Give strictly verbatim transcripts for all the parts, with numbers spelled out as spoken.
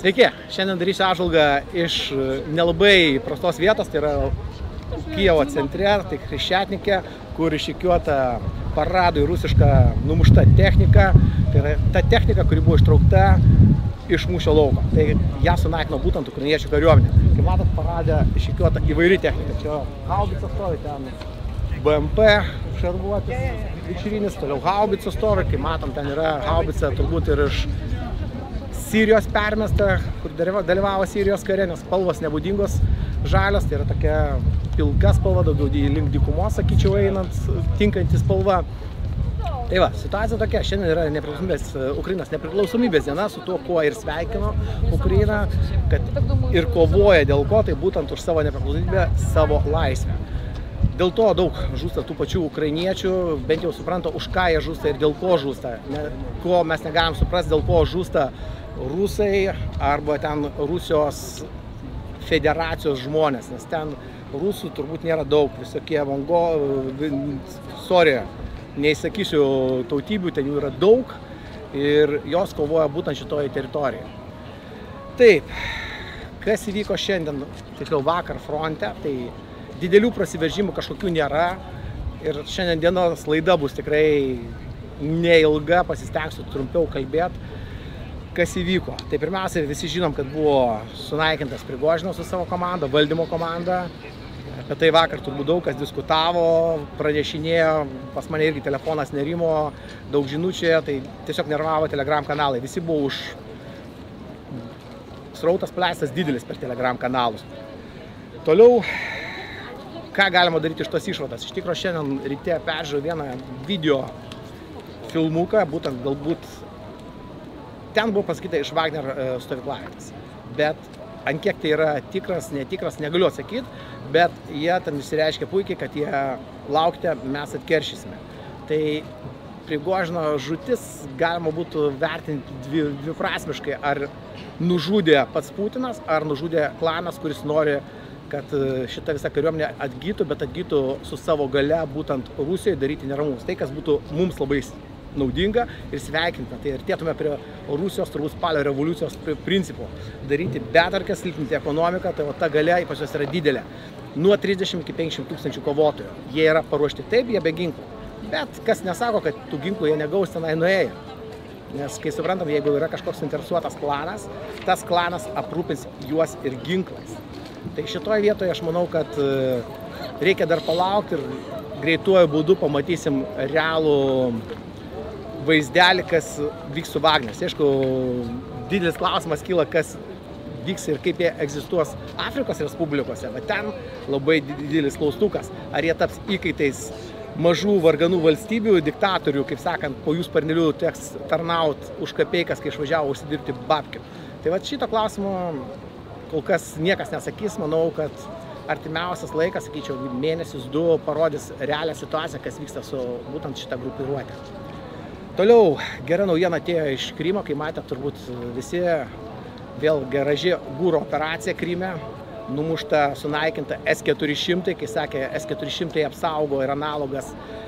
Sveiki, šiandien darysiu apžvalgą iš nelabai prastos vietos, tai yra Kijevo centre, tai Chreštšatnike, kur išrikiuota paradui rusiška numušta technika. Tai yra ta technika, kuri buvo ištraukta iš mūšio lauko. Tai ją sunaikino būtent ukrainiečių kariuomenė. Kaip matot, paradė išrikiuota įvairi technika. Čia haubica stovi, ten B M P šarvuotis vikšrinis, toliau haubica stovi. Kaip matom, ten yra haubica turbūt ir iš Sirijos permesta, kur dalyvavo Sirijos kare, nes spalvos nebūdingos žalios, tai yra tokia pilka spalva, daugiau link dykumos, sakyčiau, einant, tinkanti spalva. Tai va, situacija tokia, šiandien yra nepriklausomybės, Ukrainos nepriklausomybės diena, su tuo, kuo ir sveikino Ukrainą, kad ir kovoja dėl ko, tai būtent už savo nepriklausomybę, savo laisvę. Dėl to daug žūsta tų pačių ukrainiečių, bent jau supranta, už ką jie žūsta ir dėl ko žūsta. Ne, ko mes negalim suprasti, dėl ko žūsta rusai arba ten Rusijos federacijos žmonės, nes ten rusų turbūt nėra daug, visokie mongo, sorry, neįsakysiu tautybių, ten jų yra daug ir jos kovoja būtent šitoje teritorijoje. Taip, kas įvyko šiandien, tiksliau vakar fronte, tai didelių prasiveržimų kažkokių nėra ir šiandien dienos laida bus tikrai neilga, pasistengsiu trumpiau kalbėti, kas įvyko. Tai pirmiausia, visi žinom, kad buvo sunaikintas Prigožinas su savo komanda, valdymo komanda. Apie tai vakar turbūt daug kas diskutavo, pranešinėjo, pas mane irgi telefonas nerimo, daug žinučių, tai tiesiog nervavo Telegram kanalai. Visi buvo už srautas pleistas didelis per Telegram kanalus. Toliau, ką galima daryti iš tos išvadas? Iš tikrųjų, šiandien ryte peržiūrėjau vieną video filmuką, būtent galbūt ten buvo pasakyta iš Wagner stovyklavietės. Bet ant kiek tai yra tikras, netikras, negaliu atsakyti, bet jie ten išsireiškia puikiai, kad jie laukite, mes atkeršysime. Tai Prigožino žūtis galima būtų vertinti dvi, dviprasmiškai, ar nužudė pats Putinas, ar nužudė klanas, kuris nori, kad šita visa kariuomenė atgytų, bet atgytų su savo gale būtent Rusijoje daryti neramus. Tai, kas būtų mums labai naudinga ir sveikinta. Tai artėtume prie Rusijos turbūt spalio revoliucijos principų. Daryti betarkę, silpninti ekonomiką, tai va, ta galia pas juos yra didelė. Nuo trisdešimt iki penkiasdešimt tūkstančių kovotojų. Jie yra paruošti taip, jie be ginklų. Bet kas nesako, kad tų ginklų jie negaus tenai nuėję. Nes, kai suprantam, jeigu yra kažkoks interesuotas klanas, tas klanas aprūpins juos ir ginklais. Tai šitoje vietoje aš manau, kad reikia dar palaukti ir greituoju būdu pamatysim realų vaizdelį, kas vyks su Wagner. Aišku, didelis klausimas kyla, kas vyks ir kaip jie egzistuos Afrikos Respublikose, bet ten labai didelis klaustukas. Ar jie taps įkaitais mažų varganų valstybių, diktatorių, kaip sakant, po jų sparnelių teks tarnaut už kapeikas, kai išvažiavo užsidirbti babkių. Tai va šito klausimo kol kas niekas nesakys. Manau, kad artimiausias laikas, sakyčiau, mėnesis du parodys realią situaciją, kas vyksta su būtent šitą grupiruotę. Toliau, gera naujiena atėjo iš Krymo, kai matėte turbūt visi, vėl graži gūro operacija Kryme, numušta, sunaikinta S keturi šimtai, kai sakė, S keturi šimtai apsaugo ir analogas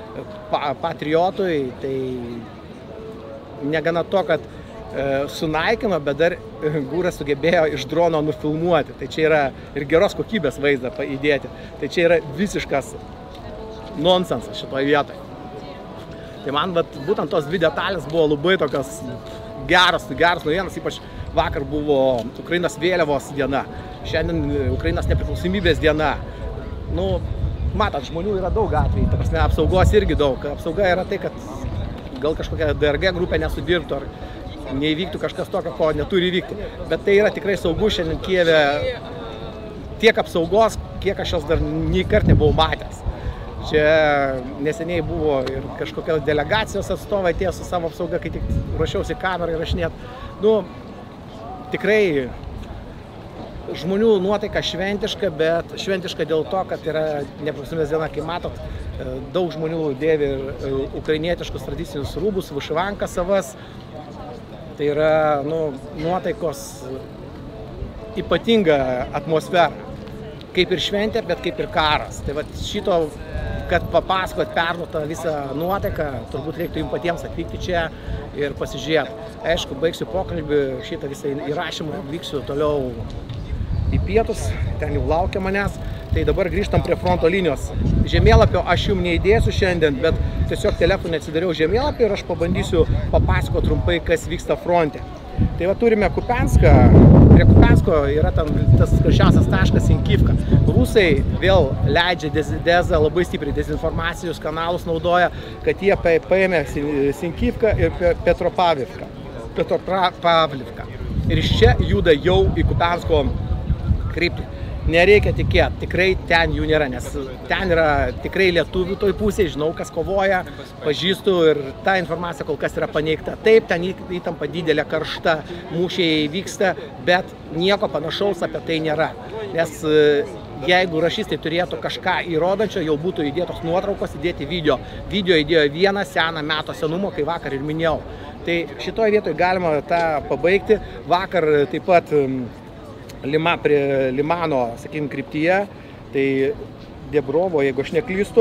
Patriotui, tai negana to, kad e, sunaikino, bet dar gūras sugebėjo iš drono nufilmuoti. Tai čia yra ir geros kokybės vaizdą įdėti. Tai čia yra visiškas nonsensas šitoje vietoje. Tai man vat, būtent tos dvi detalės buvo labai tokios geros, geros naujienos, ypač vakar buvo Ukrainos vėliavos diena, šiandien Ukrainos nepriklausomybės diena. Nu, matot, žmonių yra daug atvejų, ta prasme, apsaugos irgi daug. Apsauga yra tai, kad gal kažkokia D R G grupė nesudirbtų ar neįvyktų kažkas tokio, ko neturi įvykti. Bet tai yra tikrai saugu šiandien Kijeve tiek apsaugos, kiek aš jos dar nei kart nebuvau matęs. Čia neseniai buvo ir kažkokios delegacijos atstovai atėjo su savo apsauga, kai tik ruošiausi kamerą įrašinėti. Nu, tikrai žmonių nuotaika šventiška, bet šventiška dėl to, kad yra nepriklausomybės diena, kai matot, daug žmonių dėvi ukrainietiškus tradicinius rūbus, vyšivankas savas. Tai yra nu, nuotaikos ypatinga atmosfera. kaip ir šventė, bet kaip ir karas. Tai vat šito, kad papasakot, perduotą visą nuotaiką, turbūt reiktų jums patiems atvykti čia ir pasižiūrėti. Aišku, baigsiu pokalbį, šitą visą įrašymą, vyksiu toliau į pietus, ten jau laukia manęs. Tai dabar grįžtam prie fronto linijos. Žemėlapio aš jums neįdėsiu šiandien, bet tiesiog telefone atsidariau žemėlapį ir aš pabandysiu papasakoti trumpai, kas vyksta fronte. Tai va turime Kupianską, prie Kupiansko yra tam tas karščiausias taškas Sinkivka. Rusai vėl leidžia dezą, labai stipriai dezinformacijos kanalus naudoja, kad jie paėmė Sinkivką ir Petropavlivką. Petropavlivką. Ir iš čia juda jau į Kupiansko kryptį. Nereikia tikėti, tikrai ten jų nėra, nes ten yra tikrai lietuvių toj pusėje, žinau, kas kovoja, pažįstu ir ta informacija kol kas yra paneigta. Taip, ten įtampa didelė, karšta, mūšiai vyksta, bet nieko panašaus apie tai nėra. Nes jeigu rašystai turėtų kažką įrodančio, jau būtų įdėtos nuotraukos, įdėti video. Video įdėjo vieną seną meto senumo, kai vakar ir minėjau. Tai šitoje vietoje galima tą pabaigti. Vakar taip pat Lima, prie Limano, sakykim, kryptyje, tai Dibrovo, jeigu aš neklystu,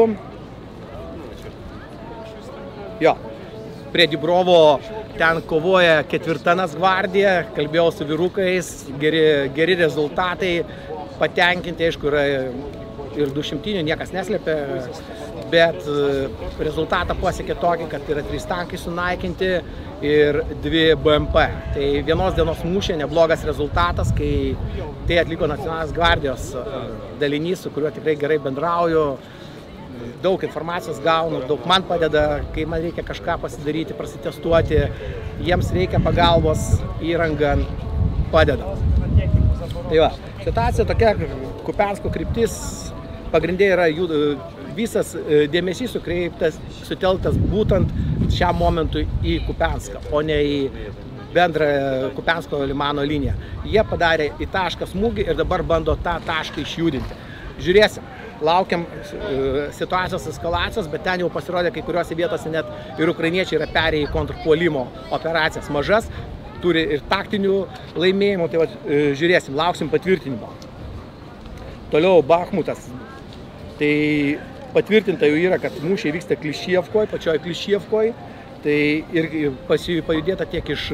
jo, prie Dibrovo ten kovoja ketvirtanas gvardija, kalbėjau su vyrukais, geri, geri rezultatai, patenkinti, aišku, yra ir du šimtinių, niekas neslėpia, bet rezultatą pasiekė tokį, kad yra trys tankai sunaikinti ir dvi B M P. Tai vienos dienos mūšė neblogas rezultatas, kai tai atliko Nacionalinės gvardijos dalinys, su kuriuo tikrai gerai bendrauju, daug informacijos gaunu, daug man padeda, kai man reikia kažką pasidaryti, prasitestuoti, jiems reikia pagalbos, įranga padeda. Tai va, situacija tokia, Kupiansko kryptis, pagrindė yra jų, visas dėmesys sukreiptas, sutelktas būtent šiam momentui į Kupianską, o ne į bendrą Kupiansko Limano liniją. Jie padarė į tašką smūgį ir dabar bando tą tašką išjudinti. Žiūrėsim, laukiam situacijos eskalacijos, bet ten jau pasirodė kai kuriuose vietose net ir ukrainiečiai yra perėję į kontrpuolimo operacijas mažas, turi ir taktinių laimėjimų, tai va, žiūrėsim, lauksim patvirtinimo. Toliau Bakhmutas. Tai patvirtinta jau yra, kad mūšiai vyksta Klišievkoj, pačioj Klišievkoj, tai ir pajudėta tiek iš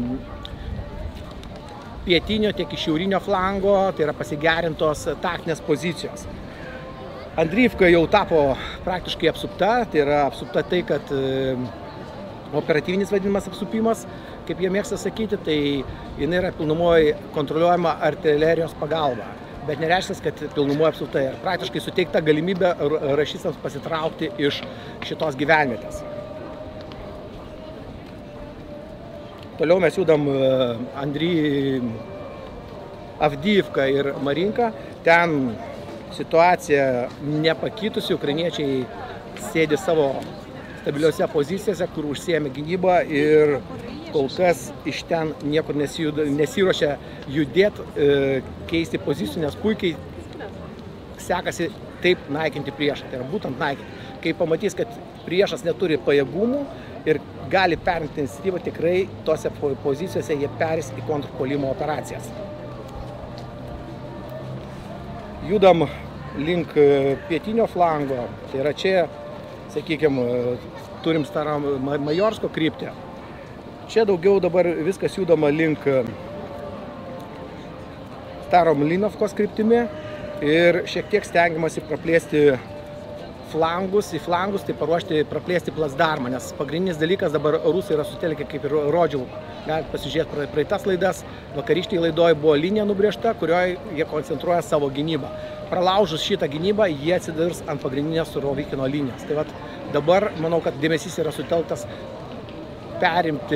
pietinio, tiek iš šiaurinio flango, tai yra pasigerintos taktinės pozicijos. Andriivka jau tapo praktiškai apsupta, tai yra apsupta tai, kad operatyvinis vadinamas apsupimas, kaip jie mėgsta sakyti, tai jinai yra pilnumoje kontroliuojama artilerijos pagalba. Bet nereiškia, kad pilnumoje apsupta ir praktiškai suteikta galimybė rašystams pasitraukti iš šitos gyvenvietės. Toliau mes judam Andry, Avdiivka ir Marinka. Ten situacija nepakitusi, ukrainiečiai sėdi savo stabiliuose pozicijose, kur užsiėmė gynybą ir kol kas iš ten niekur nesiruošia judėti, keisti pozicijų, nes puikiai sekasi taip naikinti priešą, tai yra būtent naikinti. Kai pamatys, kad priešas neturi pajėgumų ir gali perimti iniciatyvą, tikrai tose pozicijose jie peris į kontrpuolimo operacijas. Judam link pietinio flango, tai yra čia, sakykime, turim Staro Majorsko kryptį. Čia daugiau dabar viskas judama link Staro Mlinovkos kryptimi ir šiek tiek stengiamasi praplėsti flangus, į flangus, tai paruošti, praplėsti plasdarmą, nes pagrindinis dalykas dabar rusai yra sutelkę, kaip ir rodžiau, galite pasižiūrėti praeitas laidas, vakarykštėje laidoje buvo linija nubrėžta, kurioje jie koncentruoja savo gynybą. Pralaužus šitą gynybą, jie atsidurs ant pagrindinės Surovikino linijos. Tai vat, dabar manau, kad dėmesys yra sutelktas perimti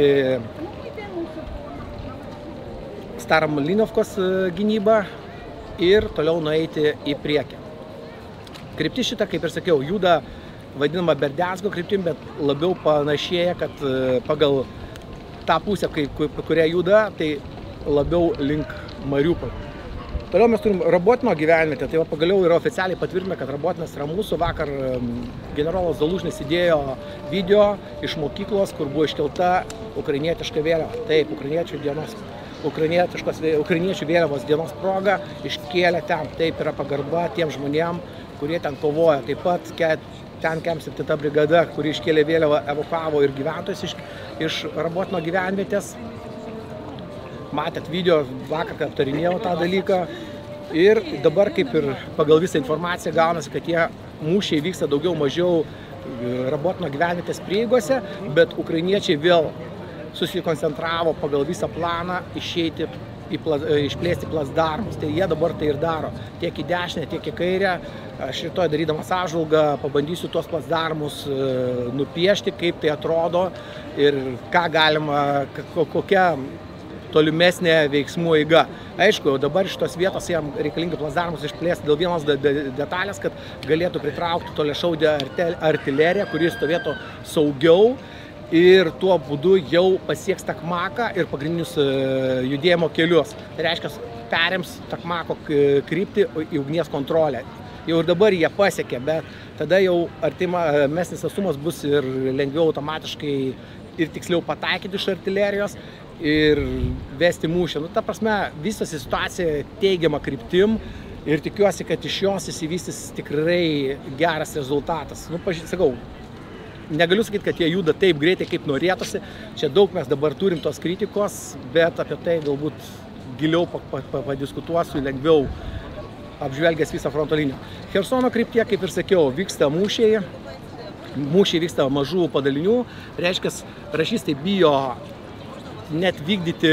Staro Mlinovkos gynybą ir toliau nueiti į priekį. Kryptis šitą, kaip ir sakiau, juda vadinama Berdiansko kryptim, bet labiau panašėja, kad pagal tą pusę, kurią juda, tai labiau link Mariupolio. Toliau mes turim Rabotino gyvenvietę, tai va, pagaliau yra oficialiai patvirtina, kad Rabotinas yra mūsų. Vakar generolas Zalužnis įdėjo video iš mokyklos, kur buvo iškelta ukrainietiška vėliava. Taip, ukrainiečių dienos ukrainiečių vėliavos dienos proga iškėlė ten. Taip yra pagarba tiem žmonėm, kurie ten kovoja. Taip pat ten kem septinta brigada, kuri iškėlė vėliavą, evakavo ir gyventojus iš, iš Rabotino gyvenvietės. Matėt video, vakar aptarinėjau tą dalyką. Ir dabar kaip ir pagal visą informaciją gaunasi, kad tie mūšiai vyksta daugiau mažiau Rabotino gyvenvietės prieigose, bet ukrainiečiai vėl susikoncentravo pagal visą planą išeiti, į pla, išplėsti placdarmus. Tai jie dabar tai ir daro. Tiek į dešinę, tiek į kairę. Aš rytoj darydamas apžvalgą pabandysiu tuos placdarmus nupiešti, kaip tai atrodo ir ką galima, kokia tolimesnė veiksmų eiga. Aišku, dabar iš tos vietos jam reikalingi placdarmus išplėsti dėl vienos detalės, kad galėtų pritraukti toliašaudę artileriją, kuri stovėtų saugiau ir tuo būdu jau pasieks Takmaką ir pagrindinius judėjimo kelius. Tai reiškia, perims Takmako kryptį į ugnies kontrolę. Jau ir dabar jie pasiekė, bet tada jau artimesnis atstumas bus ir lengviau automatiškai ir tiksliau pataikyti iš artilerijos ir vesti mūšį. Nu, ta prasme, vystosi situacija teigiama kryptim ir tikiuosi, kad iš jos įsivystys tikrai geras rezultatas. Nu, sakau, negaliu sakyti, kad jie juda taip greitai, kaip norėtųsi. Čia daug mes dabar turim tos kritikos, bet apie tai galbūt giliau padiskutuosiu, lengviau apžvelgęs visą fronto liniją. Chersono kryptyje, kaip ir sakiau, vyksta mūšiai. Mūšiai vyksta mažų padalinių. Reiškia, rašistai bijo net vykdyti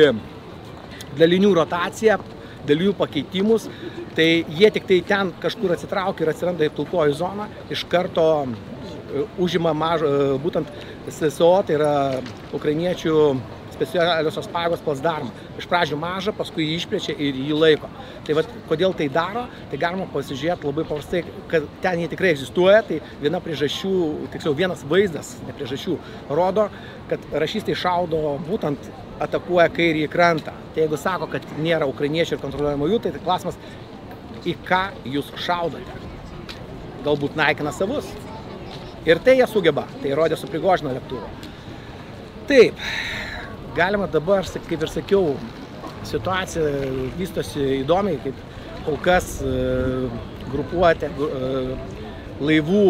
dalinių rotaciją, dalinių pakeitimus. Tai jie tik tai ten kažkur atsitraukia ir atsiranda į pilkoji zona. Iš karto užima mažą, būtent S S O, tai yra ukrainiečių specialiosios pajėgos placdarmą. Iš pradžių mažą, paskui jį išplečia ir jį laiko. Tai vat, kodėl tai daro, tai galima pasižiūrėti labai paprastai, kad ten jie tikrai egzistuoja. Tai viena priežasčių, tiksliau vienas vaizdas, ne priežasčių, rodo, kad rašistai šaudo, būtent atakuoja kairįjį krantą. Tai jeigu sako, kad nėra ukrainiečių ir kontroliuojamų jų, tai klausimas, į ką jūs šaudote? Galbūt naikina savus. Ir tai jie sugeba. Tai rodė su Prigožino lėktuvu. Taip. Galima dabar, kaip ir sakiau, situacija vystosi įdomiai, kaip kol kas grupuotė laivų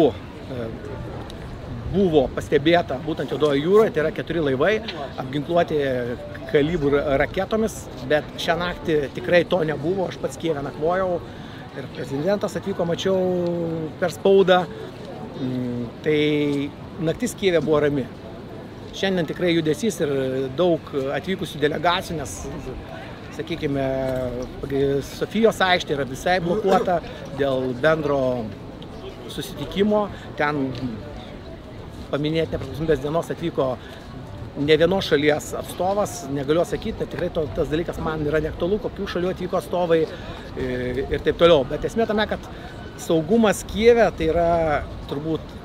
buvo pastebėta būtent Juodojoje jūroje, tai yra keturi laivai, apginkluoti kalibrų raketomis, bet šią naktį tikrai to nebuvo, aš pats Kijeve nakvojau ir prezidentas atvyko, mačiau per spaudą, tai naktis Kijeve buvo rami. Šiandien tikrai judesys ir daug atvykusių delegacijų, nes, sakykime, Sofijos aikštė yra visai blokuota dėl bendro susitikimo. Ten paminėti nepriklausomybės dienos atvyko ne vienos šalies atstovas, negaliu sakyti, bet tikrai to, tas dalykas man yra neaktualu, kokių šalių atvyko atstovai ir taip toliau. Bet esmė tame, kad saugumas Kijeve tai yra turbūt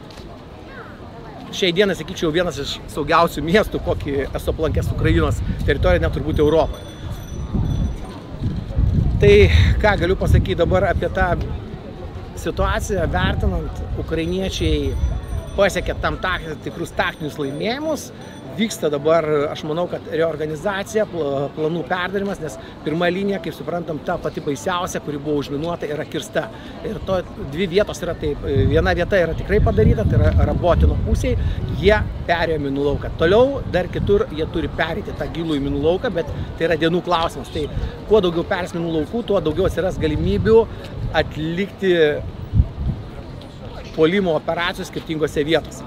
šiai dienai, sakyčiau, vienas iš saugiausių miestų, kokį esu aplankęs Ukrainos teritoriją, net turbūt Europoje. Tai ką galiu pasakyti dabar apie tą situaciją, vertinant, ukrainiečiai pasiekė tam tikrus taktinius laimėjimus. Vyksta dabar, aš manau, kad reorganizacija, planų perdarimas, nes pirma linija, kaip suprantam, ta pati baisiausia, kuri buvo užminuota, yra kirsta. Ir to dvi vietos yra taip, viena vieta yra tikrai padaryta, tai yra Rabotino pusėje, jie perėjo minų lauką. Toliau dar kitur jie turi perėti tą gilų į minų lauką, bet tai yra dienų klausimas. Tai kuo daugiau perės minų laukų, tuo daugiau atsiras galimybių atlikti puolimo operacijų skirtingose vietose.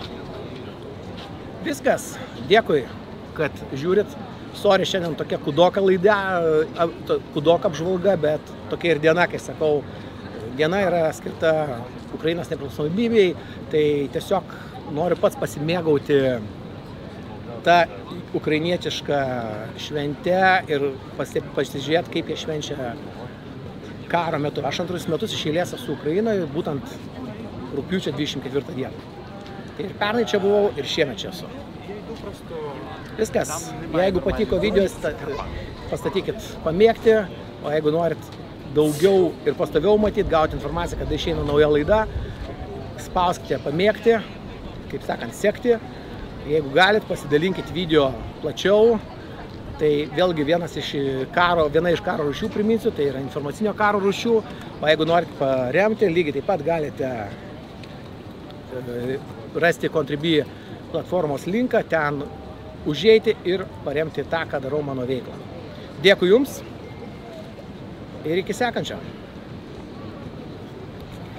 Viskas. Dėkui, kad žiūrit. Sorry, šiandien tokia kudoka laidė, kudoka apžvalga, bet tokia ir diena, kai sakau, diena yra skirta Ukrainos nepriklausomybei, tai tiesiog noriu pats pasimėgauti tą ukrainietišką šventę ir pasižiūrėti, kaip jie švenčia karo metu. Aš antrus metus iš eilės esu Ukrainoje, būtent rugpjūčio dvidešimt ketvirtą dieną. Tai ir pernai čia buvau, ir šiemet čia esu. Viskas. Jeigu patiko video, pastatykit pamėgti, o jeigu norit daugiau ir pastoviau matyti, gauti informaciją, kada išeina nauja laida, spauskite pamėgti, kaip sakant, sekti. Jeigu galit, pasidalinkit video plačiau Tai vėlgi vienas iš karo, viena iš karo rūšių, priminsiu, tai yra informacinio karo rūšių. O jeigu norite paremti, lygiai taip pat galite rasti Contribui platformos linką, ten užeiti ir paremti tą, ką darau mano veiklą. Dėkui Jums ir iki sekančio.